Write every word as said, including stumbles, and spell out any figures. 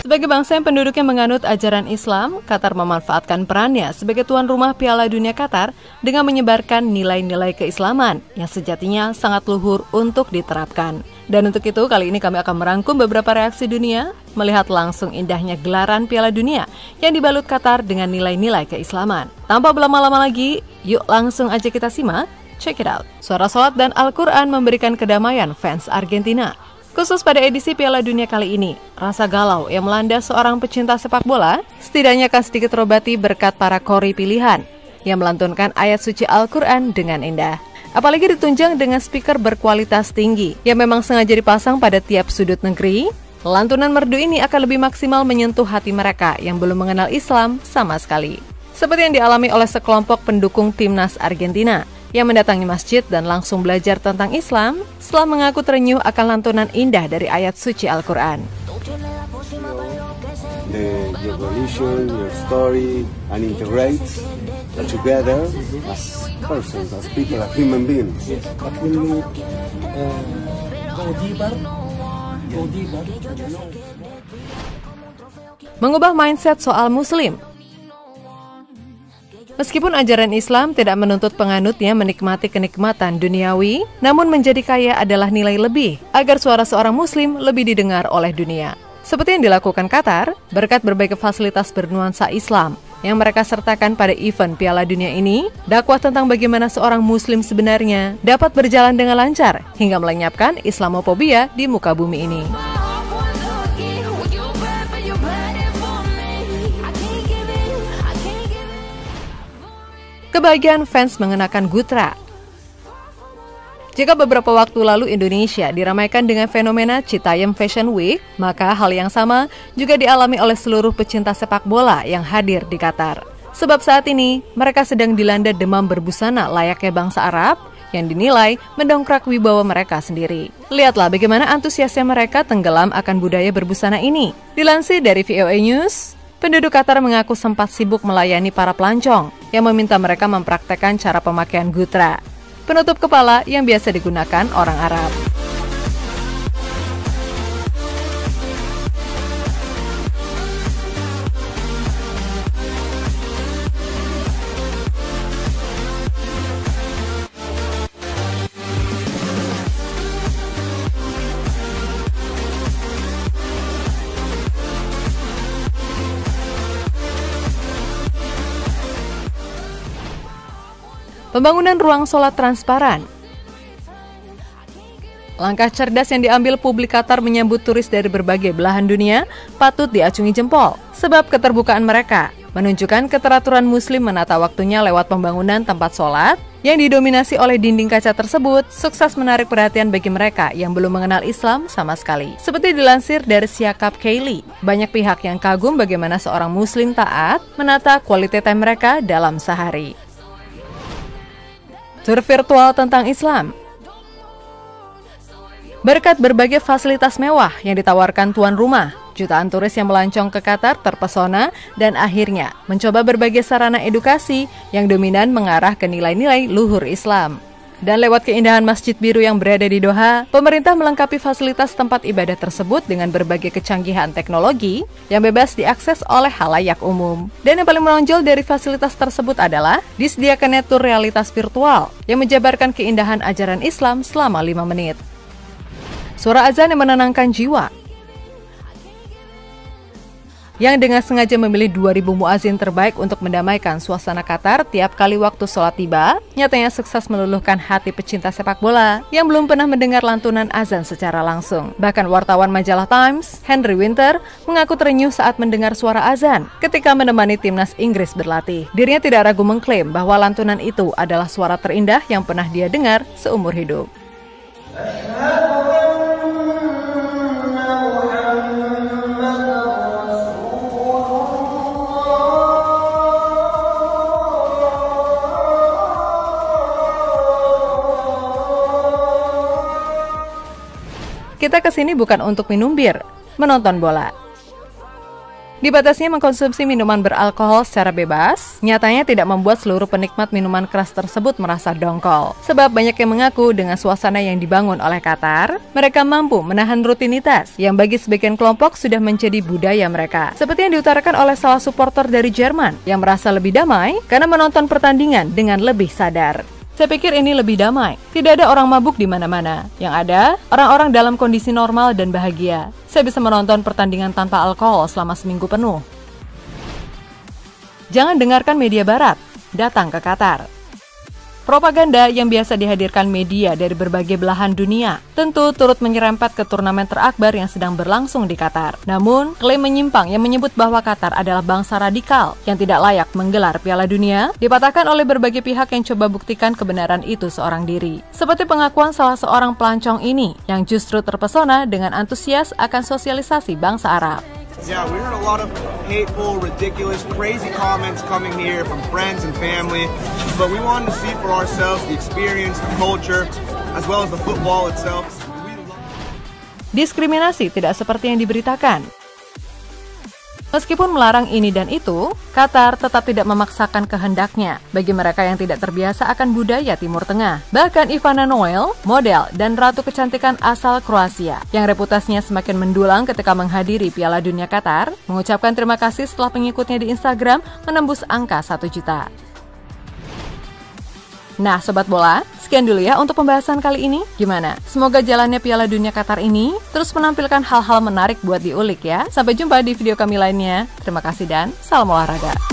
Sebagai bangsa yang penduduknya menganut ajaran Islam, Qatar memanfaatkan perannya sebagai tuan rumah Piala Dunia Qatar dengan menyebarkan nilai-nilai keislaman yang sejatinya sangat luhur untuk diterapkan. Dan untuk itu, kali ini kami akan merangkum beberapa reaksi dunia melihat langsung indahnya gelaran Piala Dunia yang dibalut Qatar dengan nilai-nilai keislaman. Tanpa berlama-lama lagi, yuk langsung aja kita simak. Check it out. Suara salat dan Al-Quran memberikan kedamaian fans Argentina. Khusus pada edisi Piala Dunia kali ini, rasa galau yang melanda seorang pecinta sepak bola setidaknya akan sedikit terobati berkat para kori pilihan yang melantunkan ayat suci Al-Quran dengan indah. Apalagi ditunjang dengan speaker berkualitas tinggi yang memang sengaja dipasang pada tiap sudut negeri, lantunan merdu ini akan lebih maksimal menyentuh hati mereka yang belum mengenal Islam sama sekali. Seperti yang dialami oleh sekelompok pendukung timnas Argentina yang mendatangi masjid dan langsung belajar tentang Islam setelah mengaku terenyuh akan lantunan indah dari ayat suci Al-Quran. The, your religion, your story, and integrate together as persons, as people, as human beings. But when you uh, go deeper, go deeper, Mengubah mindset soal Muslim. Meskipun ajaran Islam tidak menuntut penganutnya menikmati kenikmatan duniawi, namun menjadi kaya adalah nilai lebih agar suara seorang Muslim lebih didengar oleh dunia. Seperti yang dilakukan Qatar, berkat berbagai fasilitas bernuansa Islam yang mereka sertakan pada event Piala Dunia ini, dakwah tentang bagaimana seorang Muslim sebenarnya dapat berjalan dengan lancar hingga melenyapkan Islamofobia di muka bumi ini. Kebahagiaan fans mengenakan Gutra. Jika beberapa waktu lalu Indonesia diramaikan dengan fenomena Citayam Fashion Week, maka hal yang sama juga dialami oleh seluruh pecinta sepak bola yang hadir di Qatar. Sebab saat ini, mereka sedang dilanda demam berbusana layaknya bangsa Arab yang dinilai mendongkrak wibawa mereka sendiri. Lihatlah bagaimana antusiasnya mereka tenggelam akan budaya berbusana ini. Dilansir dari V O A News, penduduk Qatar mengaku sempat sibuk melayani para pelancong yang meminta mereka mempraktekkan cara pemakaian gutra, penutup kepala yang biasa digunakan orang Arab. Pembangunan ruang sholat transparan. Langkah cerdas yang diambil publik Qatar menyambut turis dari berbagai belahan dunia patut diacungi jempol, sebab keterbukaan mereka menunjukkan keteraturan Muslim menata waktunya lewat pembangunan tempat sholat yang didominasi oleh dinding kaca tersebut sukses menarik perhatian bagi mereka yang belum mengenal Islam sama sekali. Seperti dilansir dari Siakap Kaili, banyak pihak yang kagum bagaimana seorang Muslim taat menata quality time mereka dalam sehari. Tur virtual tentang Islam. Berkat berbagai fasilitas mewah yang ditawarkan tuan rumah, jutaan turis yang melancong ke Qatar terpesona dan akhirnya mencoba berbagai sarana edukasi yang dominan mengarah ke nilai-nilai luhur Islam. Dan lewat keindahan Masjid Biru yang berada di Doha, pemerintah melengkapi fasilitas tempat ibadah tersebut dengan berbagai kecanggihan teknologi yang bebas diakses oleh halayak umum. Dan yang paling menonjol dari fasilitas tersebut adalah disediakannya tur realitas virtual yang menjabarkan keindahan ajaran Islam selama lima menit. Suara azan yang menenangkan jiwa. Yang dengan sengaja memilih dua ribu muazin terbaik untuk mendamaikan suasana Qatar tiap kali waktu sholat tiba, nyatanya sukses meluluhkan hati pecinta sepak bola yang belum pernah mendengar lantunan azan secara langsung. Bahkan wartawan majalah Times, Henry Winter, mengaku terenyuh saat mendengar suara azan ketika menemani timnas Inggris berlatih. Dirinya tidak ragu mengklaim bahwa lantunan itu adalah suara terindah yang pernah dia dengar seumur hidup. Kita kesini bukan untuk minum bir, menonton bola. Dibatasinya mengkonsumsi minuman beralkohol secara bebas, nyatanya tidak membuat seluruh penikmat minuman keras tersebut merasa dongkol. Sebab banyak yang mengaku dengan suasana yang dibangun oleh Qatar, mereka mampu menahan rutinitas yang bagi sebagian kelompok sudah menjadi budaya mereka. Seperti yang diutarakan oleh salah supporter dari Jerman yang merasa lebih damai karena menonton pertandingan dengan lebih sadar. Saya pikir ini lebih damai. Tidak ada orang mabuk di mana-mana. Yang ada, orang-orang dalam kondisi normal dan bahagia. Saya bisa menonton pertandingan tanpa alkohol selama seminggu penuh. Jangan dengarkan media barat. Datang ke Qatar. Propaganda yang biasa dihadirkan media dari berbagai belahan dunia tentu turut menyerempet ke turnamen terakbar yang sedang berlangsung di Qatar. Namun, klaim menyimpang yang menyebut bahwa Qatar adalah bangsa radikal yang tidak layak menggelar Piala Dunia dipatahkan oleh berbagai pihak yang coba buktikan kebenaran itu seorang diri. Seperti pengakuan salah seorang pelancong ini yang justru terpesona dengan antusias akan sosialisasi bangsa Arab. Yeah, we heard a lot of hateful, ridiculous, crazy comments coming here from friends and family, but we wanted to see for ourselves the experience, the culture, as well as the football itself. Diskriminasi tidak seperti yang diberitakan. Meskipun melarang ini dan itu, Qatar tetap tidak memaksakan kehendaknya bagi mereka yang tidak terbiasa akan budaya Timur Tengah. Bahkan Ivana Noel, model dan ratu kecantikan asal Kroasia, yang reputasinya semakin mendulang ketika menghadiri Piala Dunia Qatar, mengucapkan terima kasih setelah pengikutnya di Instagram menembus angka satu juta. Nah, Sobat Bola, sekian dulu ya untuk pembahasan kali ini. Gimana? Semoga jalannya Piala Dunia Qatar ini terus menampilkan hal-hal menarik buat diulik ya. Sampai jumpa di video kami lainnya. Terima kasih dan salam olahraga.